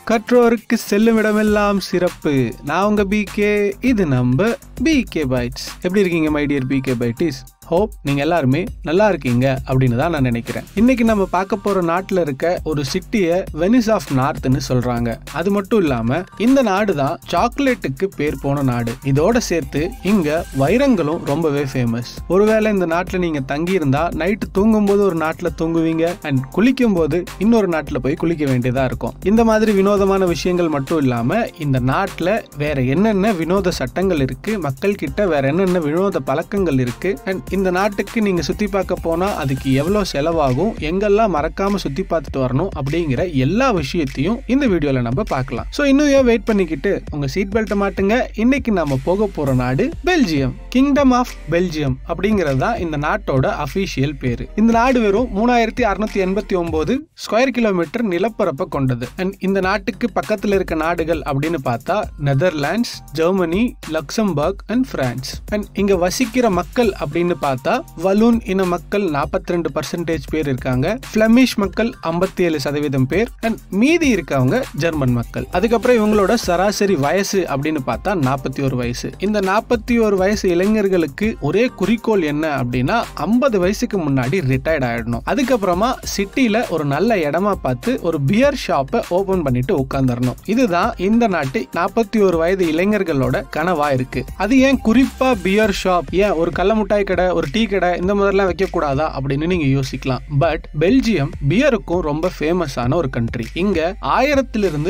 கற்றோருக்கு செல்லும் இடமெல்லாம் சிறப்பு. நான் உங்க பிகே, இது நம்ம பிகே பைட்ஸ். எப்படி இருக்கீங்க my dear PK bytes? Hope நீங்க எல்லாருமே நல்லா இருக்கீங்க அப்படின்னு தான் நான் நினைக்கிறேன். இன்னைக்கு நம்ம பார்க்க போற நாட்டுல இருக்க ஒரு சிட்டியை வெனிஸ் ஆஃப் நார்த்னு சொல்றாங்க. அது மட்டும் இல்லாம இந்த நாடு தான் சாக்லேட்டுக்கு பேர் போன நாடு. இதோட சேர்த்து இங்க வைரங்களும் ரொம்பவே ஃபேமஸ். ஒருவேளை இந்த நாட்டுல நீங்க தங்கி இருந்தா நைட்டு தூங்கும் போது ஒரு நாட்டுல தூங்குவீங்க அண்ட் குளிக்கும் போது இன்னொரு நாட்டுல போய் குளிக்க வேண்டியதா இருக்கும். இந்த மாதிரி வினோதமான விஷயங்கள் மட்டும் இல்லாம இந்த நாட்டுல வேற என்னென்ன வினோத சட்டங்கள் இருக்கு, மக்கள் கிட்ட வேற என்னென்ன வினோத பழக்கங்கள் இருக்கு, அண்ட் இந்த நாட்டுக்கு நீங்க சுத்தி பார்க்க போனா அதுக்கு எவ்வளவு செலவாகும், எங்கெல்லாம் மறக்காம சுத்தி பார்த்துட்டு வரணும் அப்படிங்கிற எல்லா விஷயத்தையும் இந்த வீடியோல நம்ம பார்க்கலாம். சோ இன்னும் ஏன் வெயிட் பண்ணிக்கிட்டு உங்க சீட் பெல்ட்டை மாட்டுங்க. இன்னைக்கு நம்ம போக போற நாடு பெல்ஜியம். கிங்டம் ஆஃப் பெல்ஜியம் அப்படிங்கிறது தான் இந்த நாட்டோட அபிஷியல் பேரு. இந்த நாடு வெறும் 3689 ஸ்கொயர் கிலோமீட்டர் நிலப்பரப்பை கொண்டது. அண்ட் இந்த நாட்டுக்கு பக்கத்துல இருக்க நாடுகள் அப்படின்னு பார்த்தா Netherlands, Germany, Luxembourg and France. And இங்க வசிக்கிற மக்கள் அப்படின்னு பார்த்தா வலூன் இன மக்கள் 42% பேர் இருக்காங்க, பிளமிஷ் மக்கள் 57% பேர், அண்ட் மீதி இருக்கவங்க ஜெர்மன் மக்கள். அதுக்கப்புறம் இவங்களோட சராசரி வயசு அப்படின்னு பார்த்தா 41 வயசு. இந்த 41 வயசு இளைஞர்களுக்கு ஒரே குறிக்கோள் என்ன அப்படின்னா 50 வயசுக்கு முன்னாடி ரிட்டையர்ட் ஆயிடணும். அதுக்கப்புறமா சிட்டில ஒரு நல்ல இடமா பார்த்து ஒரு பியர் ஷாப்பை ஓபன் பண்ணிட்டு உட்கார்ந்துடணும். இதுதான் இந்த நாட்டு 41 வயது இளைஞர்களோட கனவா இருக்கு. அது ஏன் குறிப்பா பியர் ஷாப், ஏன் ஒரு கள்ள முட்டாய் கடை, ஒரு டீ கடை இந்த மாதிரிலாம் வைக்க கூடாதா அப்படின்னு நீங்க யோசிக்கலாம். பட் பெல்ஜியம் பியருக்கும் ரொம்ப ஃபேமஸான ஒரு கண்ட்ரி. இங்க 1000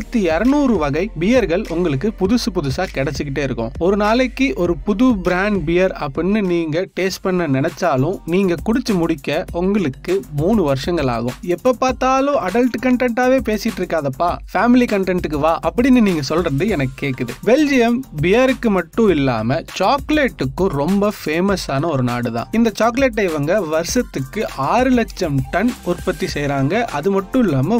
1200 வகை பியர்கள் உங்களுக்கு புதுசா கிடைச்சிக்கிட்டே இருக்கும். ஒரு நாளைக்கு ஒரு புது பிராண்ட் பியர் அப்படின்னு நீங்க டேஸ்ட் பண்ண நினைச்சாலும் நீங்க குடிச்சு முடிக்க உங்களுக்கு 3 வருஷங்கள் ஆகும். எப்ப பார்த்தாலும் அடல்ட் கண்டென்ட்டாவே பேசிட்டு இருக்காதப்பா, ஃபேமிலி கண்டென்ட்டுக்கு வா அப்படின்னு நீங்க சொல்றது எனக்கு கேக்குது. பெல்ஜியம் பியருக்கு மட்டும் இல்லாம சாக்லேட்டுக்கும் ரொம்ப ஃபேமஸான ஒரு நாடு தான். இந்த சாக்லேட்டை இவங்க வருஷத்துக்கு 6 லட்சம் டன் உற்பத்தி செய்யறாங்க. அது மட்டும் இல்லாம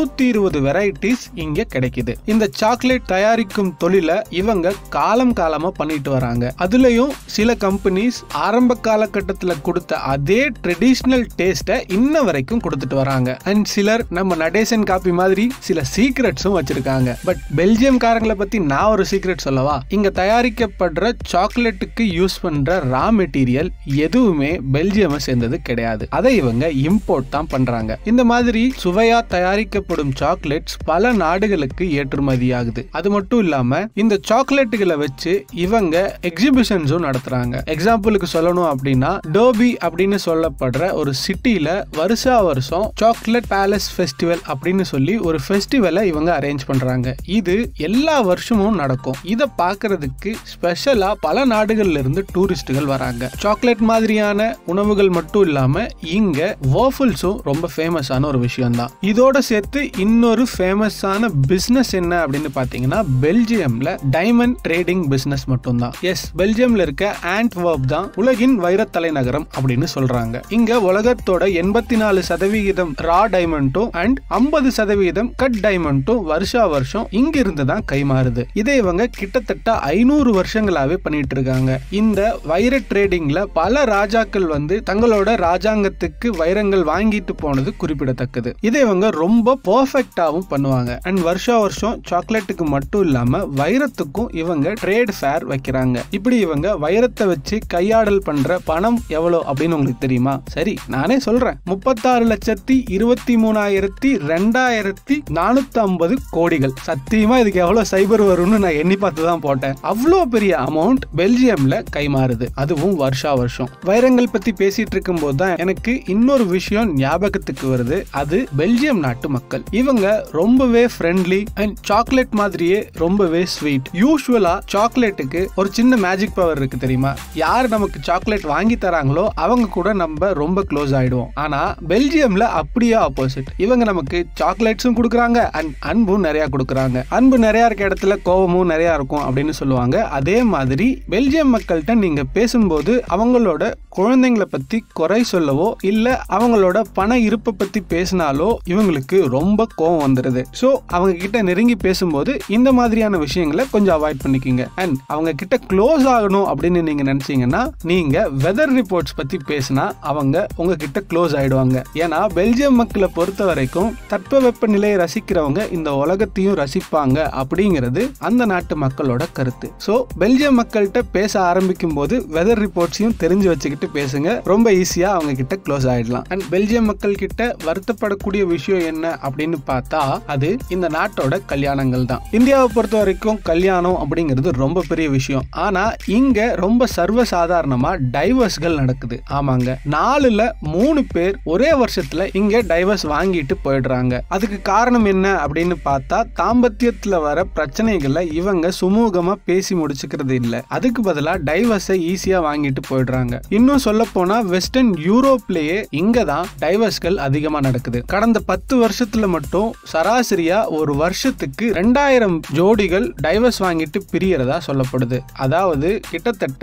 320 வெரைட்டிஸ் இங்க கிடைக்குது. இந்த சாக்லேட் தயாரிக்கும் தொழில இவங்க காலமா பண்ணிட்டு வராங்க. அதுலயும் சில கம்பெனிஸ் ஆரம்ப காலகட்டத்துல கொடுத்த அதே ட்ரெடிஷனல் டேஸ்ட இன்ன வரைக்கும் கொடுத்துட்டு வராங்க. அண்ட் சிலர் நம்ம நடேசன் காபி மாதிரி சில சீக்ரெட்ஸும் வச்சிருக்காங்க. பட் பெல்ஜியம் காரங்களை பத்தி நான் ஒரு சீக்ரெட் சொல்லவா? இங்க தயாரிக்கப்படுற சாக்லேட்டுக்கு யூஸ் பண்ற ரா மெட்டீரியல் எதுவுமே பெல்ஜியம் சேர்ந்தது கிடையாது. அதை இவங்க இம்போர்ட் தான் பண்றாங்க. இந்த மாதிரி சுவையா தயாரிக்கப்படும் சாக்லேட்ஸ் பல நாடுகளுக்கு ஏற்றுமதி ஆகுது. அது மட்டும் இல்லாம இந்த சாக்லேட்டுகளை வச்சு இவங்க எக்ஸிபிஷன்ஸும் நடத்துறாங்க. எக்ஸாம்பிளுக்கு சொல்லணும் அப்படின்னா டோபி அப்படின்னு சொல்லப்படுற ஒரு சிட்டில வருஷம் சாக்லேட் பேலஸ் ஃபெஸ்டிவல் அப்படின்னு சொல்லி ஒரு ஃபெஸ்டிவலை இவங்க அரேஞ்ச் பண்றாங்க. இது எல்லா வருஷமும் நடக்கும். இத பாக்குறதுக்கு ஸ்பெஷலா பல நாடுகள்ல இருந்து டூரிஸ்டுகள் வராங்க. சாக்லேட் மாதிரியான உணவுகள் மட்டும் இல்லாம இங்க வாஃபிள்ஸும் ரொம்ப ஃபேமஸான ஒரு விஷயம் தான். இதோட சேர்த்து இன்னொரு ஃபேமஸான பிசினஸ் என்ன அப்படின்னு பாத்தீங்கன்னா பெல்ஜியம்ல டைமண்ட் ட்ரேடிங் பிசினஸ் மட்டும் தான். எஸ், பெல்ஜியம்ல இருக்க ஆண்ட்வெர்ப் தான் உலகின் வைர தலைநகரம் அப்படின்னு சொல்றாங்க. இங்க உலகத்தோட 84% ரா டைமண்டும் அண்ட் 50% கட் டைமண்டும் வருஷம் இங்க இருந்து தான் கைமாறுது. இதை இவங்க கிட்டத்தட்ட 500 வருஷங்களாவே பண்ணிட்டு இருக்காங்க. இந்த வைர ட்ரேடிங்ல பல ராஜாக்கள் வந்து தங்களோட ராஜாங்கத்துக்கு வைரங்கள் வாங்கிட்டு போனது குறிப்பிடத்தக்கது. இதை இவங்க ரொம்ப பெர்ஃபெக்ட்டாவும் பண்ணுவாங்க. அண்ட் வருஷம் சாக்லேட்டுக்கு மட்டும் இல்லாம வைரத்துக்கும் இவங்க ட்ரேட் ஃபேர் வைக்கிறாங்க. இப்படி இவங்க வைரத்தை வச்சு கையாடல் பண்ற பணம் எவ்வளவு அப்படின்னு உங்களுக்கு தெரியுமா? சரி, நானே சொல்றேன். 36,23,2450 கோடிகள். சத்தியமா இதுக்கு எவ்வளவு சைபர் வரும்னு நான் எண்ணி பார்த்து தான் போட்டேன். அவ்வளவு பெரிய அமௌண்ட் பெல்ஜியம்ல கைமாறுது, அதுவும் வருஷம். வைரங்கள் பத்தி பேசிட்டு இருக்கும் போது தான் எனக்கு இன்னொரு விஷயம் ஞாபகத்துக்கு வருது. அது பெல்ஜியம் நாட்டு மக்கள். இவங்க ரொம்பவே ஃப்ரெண்ட்லி அண்ட் சாக்லேட் மாதிரியே ரொம்பவே ஸ்வீட். யூசுவலா சாக்லேட்டுக்கு ஒரு சின்ன மேஜிக் பவர் இருக்கு தெரியுமா? யார் நமக்கு சாக்லேட் வாங்கி தராங்களோ அவங்க கூட நம்ம ரொம்ப க்ளோஸ் ஆயிடுவோம். ஆனா பெல்ஜியம்ல அப்படியே ஆப்போசிட். இவங்க நமக்கு சாக்லேட்ஸும் கொடுக்குறாங்க அண்ட் அன்பும் நிறைய கொடுக்குறாங்க. அன்பு நிறைய இருக்க இடத்துல கோபமும் நிறைய இருக்கும் அப்படின்னு சொல்லுவாங்க. அதே மாதிரி பெல்ஜியம் மக்கள்கிட்ட நீங்க பேசும்போது அவங்களோட குழந்தைங்களை பத்தி குறை சொல்லவோ இல்ல அவங்களோட பண இருப்பை பத்தி பேசினாலோ இவங்களுக்கு ரொம்ப கோவம் வந்துருது. சோ அவங்க கிட்ட நெருங்கி பேசும்போது இந்த மாதிரியான விஷயங்களை கொஞ்சம் அவாய்ட் பண்ணிக்கிங்க. அண்ட் அவங்க கிட்ட க்ளோஸ் ஆகணும் அப்படின்னு நீங்க நினைச்சீங்கன்னா நீங்க வெதர் ரிப்போர்ட்ஸ் பத்தி பேசினா அவங்க உங்ககிட்ட க்ளோஸ் ஆயிடுவாங்க. ஏன்னா பெல்ஜியம் மக்களை பொறுத்த வரைக்கும் தட்பவெப்ப நிலையை ரசிக்கிறவங்க இந்த உலகத்தையும் ரசிப்பாங்க அப்படிங்கிறது அந்த நாட்டு மக்களோட கருத்து. சோ பெல்ஜியம் மக்கள்கிட்ட பேச ஆரம்பிக்கும் போது வெதர் ரிப்போர்ட்ஸையும் தெரிஞ்சு வச்சுக்கிட்டு பேசுங்க. ரொம்ப ஈஸியா அவங்க கிட்ட க்ளோஸ் ஆயிடலாம். அண்ட் பெல்ஜியம் மக்கள் கிட்ட வருத்தப்படக்கூடிய விஷயம் என்ன அப்படின்னு பார்த்தா அது இந்த நாட்டோட கல்யாணங்கள் தான். இந்தியாவை பொறுத்த வரைக்கும் கல்யாணம் அப்படிங்கிறது ரொம்ப பெரிய விஷயம். ஆனா இங்க ரொம்ப சர்வசாதாரணமா டைவர்ஸ்கள் நடக்குது. ஆமாங்க, 4ல் 3 பேர் ஒரே வருஷத்துல இங்க டைவர்ஸ் வாங்கிட்டு போயிடுறாங்க. அதுக்கு காரணம் என்ன அப்படின்னு பார்த்தா தாம்பத்தியத்துல வர பிரச்சனைகளை இவங்க சுமூகமா பேசி முடிச்சுக்கிறது இல்ல. அதுக்கு பதிலா டைவர்ஸை ஈஸியா வாங்கிட்டு போயிடுறாங்க. இன்னும் சொல்ல போனா வெஸ்டர்ன் யூரோப்லயே இங்கதான் டைவர்ஸ்கள் அதிகமா நடக்குது. கடந்த 10 வருஷத்துல மட்டும் சராசரியா ஒரு வருஷத்துக்கு 2000 ஜோடிகள் டைவர்ஸ் வாங்கிட்டு பிரியறதா சொல்லப்படுது. அதாவது கிட்டத்தட்ட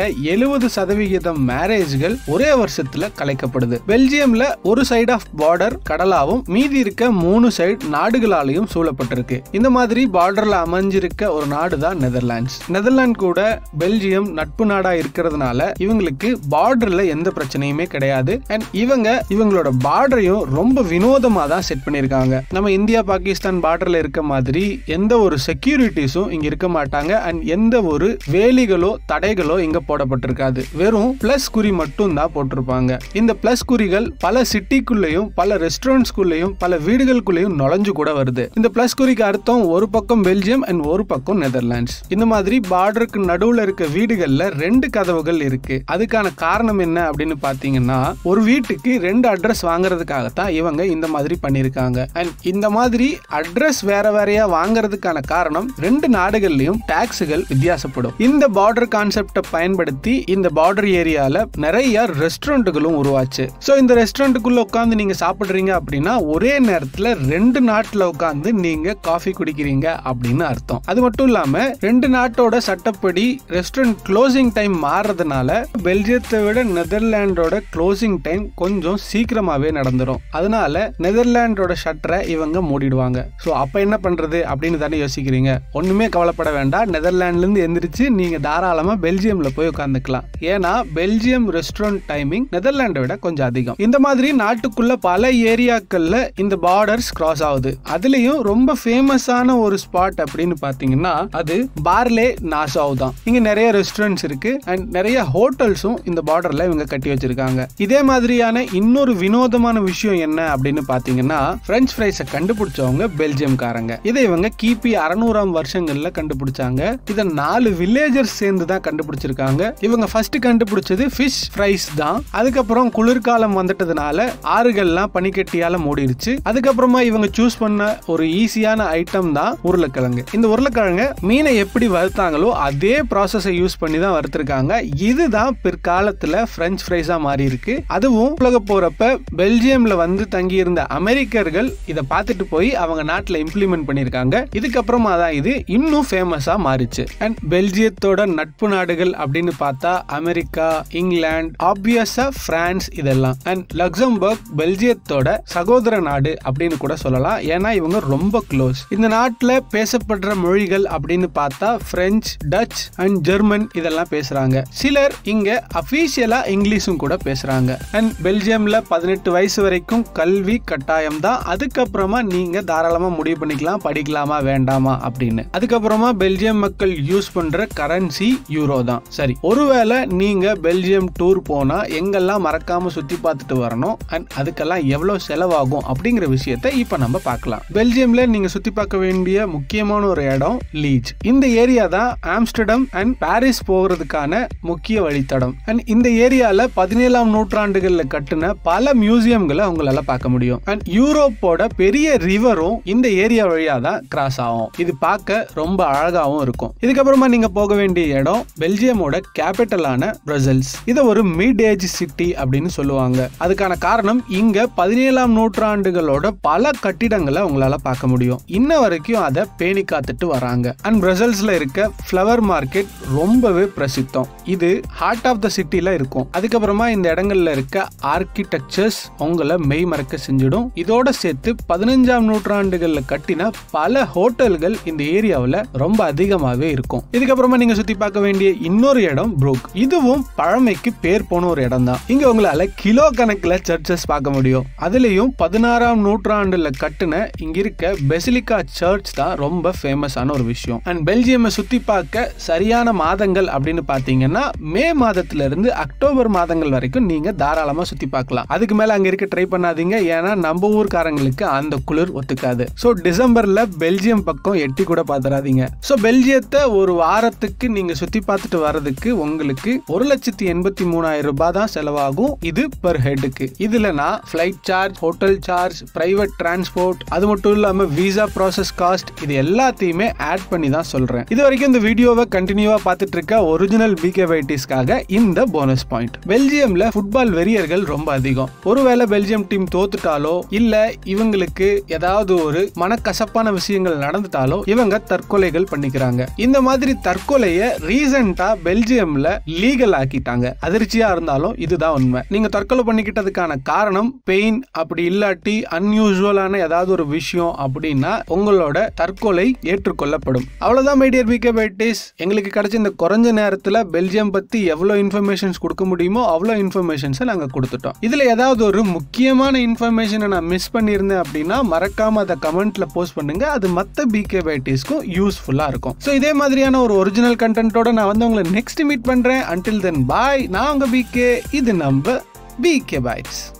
70% மேரேஜ்கள் ஒரே வருஷத்துல கலைக்கப்படுது. பெல்ஜியம்ல ஒரு சைடு ஆஃப் பார்டர் கடலாவும் மீதி இருக்க 3 சைடு நாடுகளாலையும் சூழப்பட்டிருக்கு. இந்த மாதிரி பார்டர்ல அமைஞ்சிருக்க ஒரு நாடு தான் நெதர்லாண்ட்ஸ். நெதர்லாந்து கூட பெல்ஜியம் நட்பு நாடா இருக்கிறதுனால இவங்களுக்கு பார்டர்ல எந்த பிரச்சனையுமே கிடையாது. அண்ட் இவங்களோட பார்டரையும் ரொம்ப வினோதமா தான் செட் பண்ணிருக்காங்க. நம்ம இந்தியா பாகிஸ்தான் பார்டர்ல இருக்க மாதிரி எந்த ஒரு செக்யூரிட்டிஸும் இங்க இருக்க மாட்டாங்க. அண்ட் எந்த ஒரு வேலிகளோ தடைகளோ இங்க போடப்பட்டிருக்காது. வெறும் பிளஸ் குறி மட்டும் தான் போட்டிருப்பாங்க. இந்த பிளஸ் குறிகள் பல சிட்டிக்குள்ளேயும் பல ரெஸ்டாரண்ட்ஸ்குள்ளேயும் பல வீடுகளுக்குள்ளேயும் நுழைஞ்சு கூட வருது. இந்த பிளஸ் குறிக்கு அர்த்தம் ஒரு பக்கம் பெல்ஜியம் அண்ட் ஒரு பக்கம் நெதர்லாண்ட்ஸ். இந்த மாதிரி பார்டருக்கு நடுவுல இருக்க வீடுகள்ல 2 கதவுகள் இருக்கு. அதுக்கான காரணம் என்ன அப்படின்னு பாத்தீங்கன்னா ஒரு வீட்டுக்கு 2 அட்ரஸ் வாங்குறதுக்காகத்தான் இவங்க இந்த மாதிரி பண்ணிருக்காங்க. அண்ட் இந்த மாதிரி அட்ரஸ் வேற வேறையா வாங்குறதுக்கான காரணம் 2 நாடுகள்லயும் டாக்ஸ்கள் வித்தியாசப்படும். இந்த பார்டர் கான்செப்டை பயன்படுத்தி இந்த பார்டர் ஏரியால நிறைய ரெஸ்டாரண்ட்களும் உருவாச்சு. சோ இந்த ரெஸ்டாரண்ட்டுக்குள்ள உட்கார்ந்து நீங்க சாப்பிடுறீங்க அப்படின்னா ஒரே நேரத்துல 2 நாட்டுல உட்கார்ந்து நீங்க காஃபி குடிக்கிறீங்க அப்படின்னு அர்த்தம். அது மட்டும் இல்லாம 2 நாட்டோட சட்டப்படி ரெஸ்டாரண்ட் க்ளோசிங் டைம் மாறுறதுனால பெல்ஜியத்தை விட நெதர்லாண்டோட க்ளோசிங் டைம் கொஞ்சம் சீக்கிரமாவே நடந்துரும். அதனால நெதர்லாண்டோட ஷட்டரை இவங்க மூடிடுவாங்க. சோ அப்ப என்ன பண்றது அப்படின்னு தானே யோசிக்கிறீங்க. ஒண்ணுமே கவலைப்பட வேண்டாம். நெதர்லாண்ட்ல இருந்து எந்திரிச்சு நீங்க தாராளமா பெல்ஜியம்ல போய் உட்கார்ந்துக்கலாம். ஏன்னா பெல்ஜியம் ரெஸ்டாரண்ட் டைமிங் நெதர்லாண்டை விட கொஞ்சம் அதிகம். இந்த மாதிரி நாட்டுக்குள்ள பல ஏரியாக்கள்ல இந்த பார்டர்ஸ் கிராஸ் ஆகுது. அதுலயும் ரொம்ப ஃபேமஸான ஒரு ஸ்பாட் அப்படின்னு பாத்தீங்கன்னா அது பார்லே நாசாவ் தான். இங்க நிறைய ரெஸ்டாரண்ட்ஸ் இருக்கு அண்ட் நிறைய ஹோட்டல்ஸும் இந்த பார்டர்ல இவங்க கட்டி வச்சிருக்காங்க. இதே மாதிரியான இன்னொரு வினோதமான விஷயம் என்ன அப்படின்னு பாத்தீங்கன்னா பிரெஞ்ச் ஃப்ரைஸை கண்டுபிடிச்சவங்க பெல்ஜியம்காரங்க. இதை இவங்க கிபி 600ஆம் வருஷங்கள்ல கண்டுபிடிச்சாங்க. இத 4 வில்லேஜர்ஸ் சேர்ந்து தான் கண்டுபிடிச்சிருக்காங்க. இவங்க ஃபர்ஸ்ட் கண்டுபிடிச்சது ஃபிஷ் ஃப்ரைஸ் தான். அதுக்கப்புறம் குளிர்காலம் வந்துட்டதுனால ஆறுகள்லாம் பனிக்கட்டியால மூடிடுச்சு. அதுக்கப்புறமா இவங்க சூஸ் பண்ண ஒரு ஈஸியான ஐட்டம் தான் உருளைக்கிழங்கு. இந்த உருளைக்கிழங்கு மீனை எப்படி வறுத்தாங்களோ அதே ப்ராசஸை யூஸ் பண்ணி தான் வறுத்திருக்காங்க. இதுதான் பிற்காலத்துல பிரெஞ்ச் ஃப்ரைஸா மாறி இருக்கு. அதுவும் உலக போறப்ப பெல்ஜியம்ல வந்து தங்கி இருந்த அமெரிக்கர்கள் இதை பார்த்துட்டு போய் அவங்க நாட்டுல இம்ப்ளிமெண்ட் பண்ணிருக்காங்க. இதுக்கப்புறமா தான் இது இன்னும் ஃபேமஸா மாறிச்சு. அண்ட் பெல்ஜியத்தோட நட்பு நாடுகள் அப்படின்னு பார்த்தா அமெரிக்கா, இங்கிலாந்து, ஆப்வியஸா பிரான்ஸ் இதெல்லாம். அண்ட் லக்சம்பர்க் பெல்ஜியத்தோட சகோதர நாடு அப்படின்னு கூட சொல்லலாம். ஏன்னா இவங்க ரொம்ப க்ளோஸ். இந்த நாட்டுல பேசப்படுற மொழிகள் அப்படின்னு பார்த்தா பிரெஞ்சு, டச் அண்ட் ஜெர்மன் இதெல்லாம் பேசுறாங்க. சிலர் இங்க அபிஷியலா இங்கிலீஷும் கூட பேசுறாங்க. அண்ட் பெல்ஜியம்ல 18 வயசு வரைக்கும் கல்வி கட்டாயம் தான். அதுக்கப்புறமா நீங்க தாராளமா முடிவு பண்ணிக்கலாம் படிக்கலாமா வேண்டாமா அப்படின்னு. அதுக்கப்புறமா பெல்ஜியம் மக்கள் யூஸ் பண்ற கரன்சி யூரோ தான். சரி, ஒருவேளை நீங்க பெல்ஜியம் டூர் போனா எங்கெல்லாம் மறக்காம சுத்தி பார்த்துட்டு வரணும் அண்ட் அதுக்கெல்லாம் எவ்வளவு செலவாகும் அப்படிங்கிற விஷயத்தை இப்ப நம்ம பார்க்கலாம். பெல்ஜியம்ல நீங்க சுத்தி பார்க்க வேண்டிய முக்கியமான ஒரு இடம் லீஜ். இந்த ஏரியா தான் ஆம்ஸ்டர்டம் அண்ட் பாரிஸ் போகிறதுக்கான முக்கிய வழித்தடம். அண்ட் இந்த ஏரியால 17ஆம் நூற்றாண்டுகள்ல கட்டுன பல மியூசியம்களை உங்களால பார்க்க முடியும். அண்ட் யூரோப்போட பெரிய ரிவரும் இந்த ஏரியா வழியா தான் கிராஸ் ஆகும். இது பார்க்க ரொம்ப அழகாவும் இருக்கும். இதுக்கப்புறமா நீங்க போக வேண்டிய இடம் பெல்ஜியமோட கேபிட்டலான பிரசல்ஸ். இத ஒரு மிட் ஏஜ் சிட்டி அப்படின்னு சொல்லுவாங்க. அதுக்கான காரணம் இங்க 17ஆம் நூற்றாண்டுகளோட பல கட்டிடங்களை உங்களால பார்க்க முடியும். இன்ன வரைக்கும் அதை பேணி காத்துட்டு வராங்க. அண்ட் பிரசல்ஸ்ல இருக்க ஃப்ளவர் மார்க்கெட் ரொம்பவே பிரசித்தம். இது ஹார்ட் ஆஃப் ஆஃப் த சிட்டில இருக்கும். அதுக்கப்புறமா இந்த இடங்கள்ல இருக்க ஆர்கிடெக்சர்ஸ் உங்களை மெய் மறக்க செஞ்சிடும். இதோட சேர்த்து 15ஆம் நூற்றாண்டுகள்ல கட்டின பல ஹோட்டல்கள் இந்த ஏரியாவில் ரொம்ப அதிகமாவே இருக்கும். இதுக்கப்புறமா நீங்க சுத்தி பார்க்க வேண்டிய இன்னொரு இடம் ப்ரூக். இதுவும் பழமைக்கு பேர் போன ஒரு இடம் தான். இங்க உங்களால கிலோ கணக்குல சர்ச்சஸ் பார்க்க முடியும். அதுலயும் 16ஆம் நூற்றாண்டுல கட்டுன இங்க இருக்க பெசிலிகா சர்ச் தான் ரொம்ப ஃபேமஸான ஒரு விஷயம். அண்ட் பெல்ஜியம் சுத்தி பார்க்க சரியான மாதங்கள் அப்படின்னு பாத்தீங்கன்னா மே மாதத்துல இருந்து அக்டோபர் மாதங்கள் வரைக்கும் நீங்க தாராளமா சுத்தி பார்க்கலாம். அதுக்கு மேல அங்க இருக்க ட்ரை பண்ணாதீங்க, ஏன்னா நம்ம ஊர்காரங்களுக்கு அந்த குளிர் ஒத்துக்காது. சோ டிசம்பர்ல பெல்ஜியம் பக்கம் எட்டி கூட பாத்துறாதீங்க. சோ பெல்ஜியத்தை ஒரு வாரத்துக்கு நீங்க சுத்தி பார்த்துட்டு வர்றதுக்கு உங்களுக்கு 1,83,000 ரூபாய் தான் செலவாகும். இது பெர் ஹெட்டுக்கு. இதுல நான் flight charge, hotel charge, private transport, அது மட்டும் இல்லாம விசா ப்ராசஸ் காஸ்ட், இது எல்லாத்தையுமே ஆட் பண்ணி தான் சொல்றேன். இது வரைக்கும் இந்த வீடியோவை கண்டினியூவா பார்த்துட்டு இருக்க ஒரிஜினல் பிகேவைட்டிஸ்க்காக இந்த போனஸ் பாயிண்ட். பெல்ஜியம்ல ஃபுட்பால் வெறியர்கள் ரொம்ப அதிகம். ஒருவேளை பெல்ஜியம் டீம் தோத்துட்டாலோ இல்ல இவங்களுக்கு ஏதாவது ஒரு மனக்கசப்பான விஷயங்கள் நடந்துட்டாலோ இவங்க தற்கொலைகள் பண்ணிக்கிறாங்க. இந்த மாதிரி தற்கொலைய ரீசெண்டா பெல்ஜியம்ல லீகல் ஆக்கிட்டாங்க. அதிர்ச்சியா இருந்தாலும் இதுதான் உண்மை. நீங்க தற்கொலை பண்ணிக்கிட்டதுக்கான காரணம் பெயின், அப்படி இல்லாட்டி அன்யூசுவலான ஏதாவது ஒரு விஷயம் அப்படின்னா உங்களோட தற்கொலை ஏற்றுக்கொள்ளப்படும். அவ்வளவுதான் மை டியர் பிகேவைட்டிஸ். எங்களுக்கு கிடைச்ச இந்த குறைஞ்ச நேரத்துல பெல்ஜியம் பத்தி எவ்வளவு இன்ஃபர்மேஷன்ஸ் கொடுக்க முடியுமோ அவ்வளவு இன்ஃபர்மேஷன்ஸ் நாங்க கொடுத்துட்டோம். இதுல ஏதாவது ஒரு முக்கியமான இன்ஃபர்மேஷனை நான் மிஸ் பண்ணியிருந்தேன் அப்படின்னா மறக்காம அதை கமெண்ட்ல போஸ்ட் பண்ணுங்க. அது மத்த பிகேவைட்டிஸ்க்கும் யூஸ்ஃபுல்லா இருக்கும். சோ இதே மாதிரியான ஒரு ஒரிஜினல் கண்டென்ட்டோட நான் வந்து உங்களை நெக்ஸ்ட் மீட் பண்றேன். until then bye. நான் உங்க பிகே. இது நம்ம பிகே பைட்ஸ்.